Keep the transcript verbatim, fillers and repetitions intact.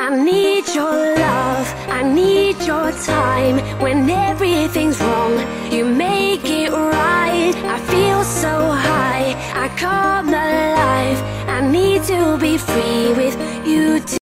I need your love, I need your time. When everything's wrong, you make it right. I feel so high, I come alive. I need to be free with you too.